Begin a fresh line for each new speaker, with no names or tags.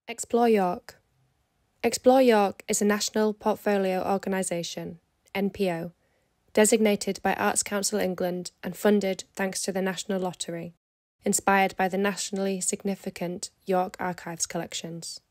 Explore York. Explore York is a national portfolio organisation, NPO, designated by Arts Council England and funded thanks to the National Lottery, inspired by the nationally significant York Archives collections.